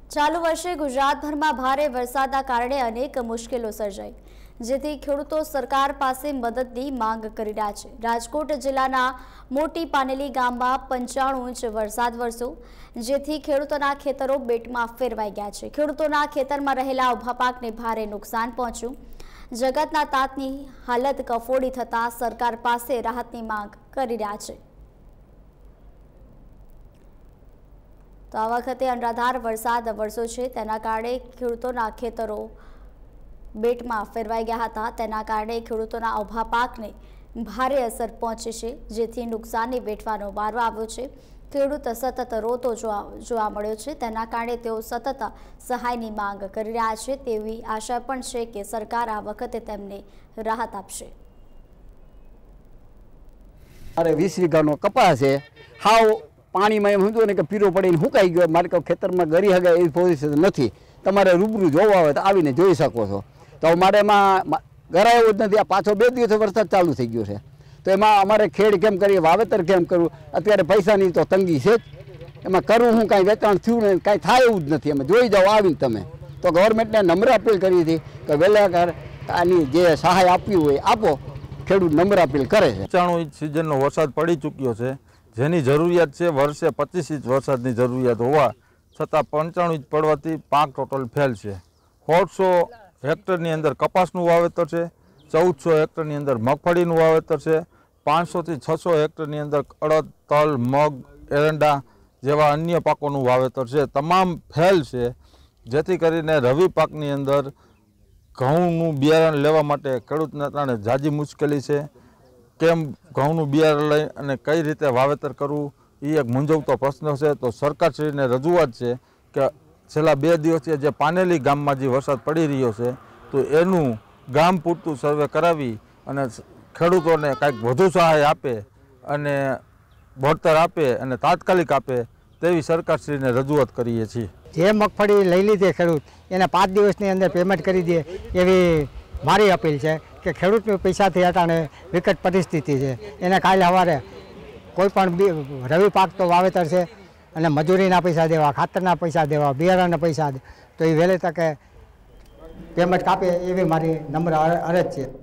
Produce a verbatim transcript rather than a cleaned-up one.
ચાલુ વર્ષે ગુજરાતભરમાં ભારે વરસાદના કારણે અનેક મુશ્કેલીઓ સર્જાઈ, જેથી ખેડૂતો સરકાર પાસે મદદની માંગ કરી રહ્યા છે। રાજકોટ જિલ્લાના મોટી પાનેલી ગામમાં પંચાણું ઇંચ વરસાદ વરસ્યો, જેથી ખેડૂતોના ખેતરો બેટમાં ફેરવાઈ ગયા છે। ખેડૂતોના ખેતરમાં રહેલા ઊભા પાકને ભારે નુકસાન પહોંચ્યું। જગતના તાતની હાલત કફોડી થતા સરકાર પાસે રાહતની માંગ કરી રહ્યા છે। તો આ વખતે અનરાધાર વરસાદ વરસ્યો છે, તેના કારણે ખેડૂતોના ખેતરો બેટમાં ફેરવાઈ ગયા હતા। તેના કારણે ખેડૂતોના ઊભા પાકને ભારે અસર પહોંચી છે, જેથી નુકસાનની વેઠવાનો વારો આવ્યો છે। ખેડૂત સતત રોતો જોવા જોવા મળ્યો છે, તેના કારણે તેઓ સતત સહાયની માંગ કરી રહ્યા છે। તેવી આશા પણ છે કે સરકાર આ વખતે તેમને રાહત આપશે। અરે વીસ વીઘાનો કપાસ છે, હાવ પાણીમાં એમ સમજો ને કે પીરો પડીને સુકાઈ ગયો। મારે કહું ખેતરમાં ગરી હગાય એવી પોઝિશન નથી। તમારે રૂબરૂ જોવા આવે તો આવીને જોઈ શકો છો। તો મારે એમાં ગરાયો જ નથી। આ પાછો બે દિવસે વરસાદ ચાલુ થઈ ગયો છે, તો એમાં અમારે ખેડ કેમ કરીએ, વાવેતર કેમ કરવું? અત્યારે પૈસાની તો તંગી છે જ, એમાં કરવું હું કાંઈ વેચાણ થયું ને કાંઈ થાય એવું જ નથી। એમાં જોઈ જાઓ આવીને તમે। તો ગવર્મેન્ટને નમ્ર અપીલ કરી હતી કે વહેલા આની જે સહાય આપવી હોય આપો। ખેડૂત નમ્ર અપીલ કરે છે। પંચાણું ઇંચ સિઝનનો વરસાદ પડી ચૂક્યો છે, જેની જરૂરિયાત છે વર્ષે પચીસ ઇંચ વરસાદની જરૂરિયાત હોવા છતાં પંચાણું ઇંચ પડવાથી પાક ટોટલ ફેલ છે। સોળસો હેક્ટરની અંદર કપાસનું વાવેતર છે, ચૌદસો હેક્ટરની અંદર મગફળીનું વાવેતર છે, પાંચસોથી છસો હેક્ટરની અંદર અડદ, તલ, મગ, એરંડા જેવા અન્ય પાકોનું વાવેતર છે। તમામ ફેલ છે, જેથી કરીને રવિ પાકની અંદર ઘઉંનું બિયારણ લેવા માટે ખેડૂતને તાણે ઝાઝી મુશ્કેલી છે। કેમ ઘઉંનું બિયારણ લઈ અને કઈ રીતે વાવેતર કરવું એ એક મૂંઝવતો પ્રશ્ન છે। તો સરકારશ્રીને રજૂઆત છે કે છેલ્લા બે દિવસથી જે પાનેલી ગામમાં જે વરસાદ પડી રહ્યો છે, તો એનું ગામ પૂરતું સર્વે કરાવી અને ખેડૂતોને કાંઈક વધુ સહાય આપે અને વળતર આપે અને તાત્કાલિક આપે તેવી સરકારશ્રીને રજૂઆત કરીએ છીએ। જે મગફળી લઈ લીધી ખેડૂત એને પાંચ દિવસની અંદર પેમેન્ટ કરી દે એવી મારી અપીલ છે કે ખેડૂતને પૈસાથી અટાણે વિકટ પરિસ્થિતિ છે। એને કાલે સવારે કોઈ પણ રવિ પાક તો વાવેતર છે અને મજૂરીના પૈસા દેવા, ખાતરના પૈસા દેવા, બિયારણના પૈસા તો એ વહેલી તકે પેમેન્ટ કાપે એવી મારી નમ્ર અરજ છે।